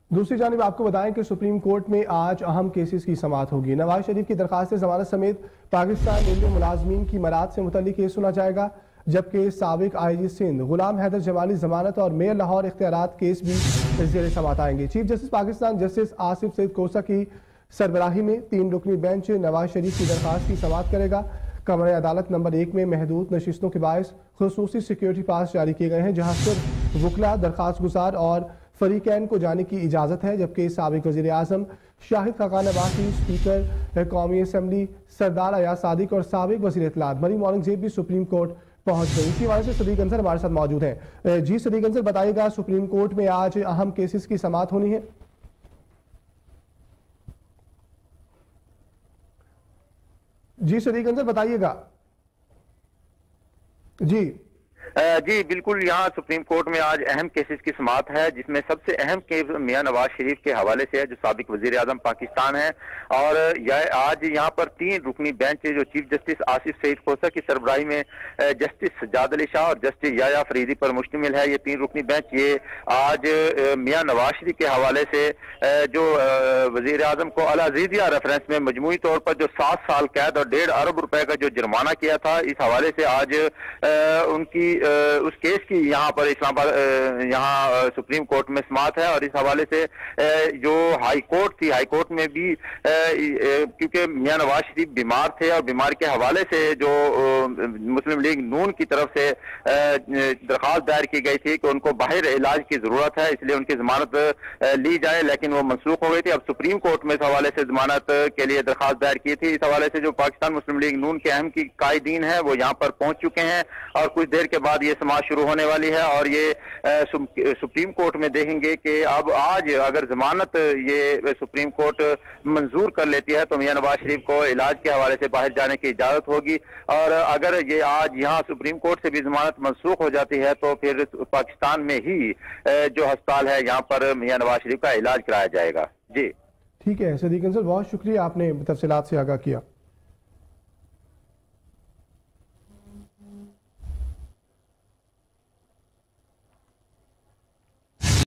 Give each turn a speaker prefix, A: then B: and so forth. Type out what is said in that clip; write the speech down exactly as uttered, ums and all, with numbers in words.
A: دوسری جانب آپ کو بتائیں کہ سپریم کورٹ میں آج اہم کیسز کی سماعت ہوگی۔ نواز شریف کی درخواست ضمانت سمیت پاکستان ریلوے ملازمین کی مراعات سے متعلق کیس سنا جائے گا، جبکہ سابق آئی جی سندھ غلام حیدر جمالی ضمانت اور میئر لاہور اختیارات کیس بھی زیر سماعت آئیں گے۔ Chief justice Pakistan justice Asif Saeed Khosa کی سربراہی میں تین رکنی بینچ نواز شریف کی درخواست کی سماعت کرے گا۔ کمرہ عدالت نمبر ایک میں محدود نشستوں کے باعث خصوصی سیکیورٹی پاس جاری کیے گئے ہیں، جہاں صرف وکلاء، درخواست گزار اور فریقین کو جانے کی اجازت ہے، جبکہ سابق وزیر اعظم شاہد خاقان عباسی، اسپیکر قومی اسمبلی سردار ایاز صادق اور سابق وزیر اطلاعات مریم اورنگزیب بھی سپریم کورٹ پہنچ گئی۔ اسی حوالے سے صدیق انصر ہمارے ساتھ موجود ہیں۔ جی صدیق انصر، بتائیے گا سپریم کورٹ میں آج اہم کیسز کی سماعت ہونی ہے۔ جی صدیق انصر بتائیے گا۔ جی
B: جی بالکل، یہاں سپریم کورٹ میں آج اہم کیسز کی سماعت ہے، جس میں سب سے اہم کیس میاں نواز شریف کے حوالے سے ہے، جو سابق وزیر اعظم پاکستان ہے۔ اور آج یہاں پر تین رکنی بینچ جو چیف جسٹس آصف سعید کوسہ کی سربراہی میں جسٹس سجاد علی شاہ اور جسٹس یحییٰ فریدی پر مشتمل ہے، یہ تین رکنی بینچ یہ آج میاں نواز شریف کے حوالے سے جو وزیر اعظم کو العزیزیہ ریفرنس میں مجموعی طور پر جو سات سال قید اور ڈیڑھ ارب روپے کا جو جرمانہ کیا تھا، اس حوالے سے آج ان کی اس کیس کی یہاں پر اسلام آباد یہاں سپریم کورٹ میں سماعت ہے۔ اور اس حوالے سے جو ہائی کورٹ تھی، ہائی کورٹ میں بھی کیونکہ میاں نواز شریف بیمار تھے اور بیمار کے حوالے سے جو مسلم لیگ نون کی طرف سے درخواست دائر کی گئی تھی کہ ان کو باہر علاج کی ضرورت ہے، اس لیے ان کی ضمانت لی جائے، لیکن وہ منسوخ ہو گئی تھی۔ اب سپریم کورٹ میں اس حوالے سے ضمانت کے لیے درخواست دائر کی تھی۔ اس حوالے سے جو پاکستان مسلم لیگ نون کے اہم کی قائدین ہیں وہ یہاں پر پہنچ چکے ہیں اور کچھ دیر کے بعد یہ سماعت شروع ہونے والی ہے۔ اور یہ سپریم کورٹ میں دیکھیں گے کہ اب آج اگر ضمانت یہ سپریم کورٹ منظور کر لیتی ہے تو میاں نواز شریف کو علاج کے حوالے سے باہر جانے کی اجازت ہوگی، اور اگر یہ آج یہاں سپریم کورٹ سے بھی ضمانت منسوخ ہو جاتی ہے تو پھر پاکستان میں ہی جو ہسپتال ہے یہاں پر میاں نواز شریف کا علاج کرایا جائے گا۔ جی
A: ٹھیک ہے صدیق انصر، بہت شکریہ، آپ نے تفصیلات سے آگاہ کیا۔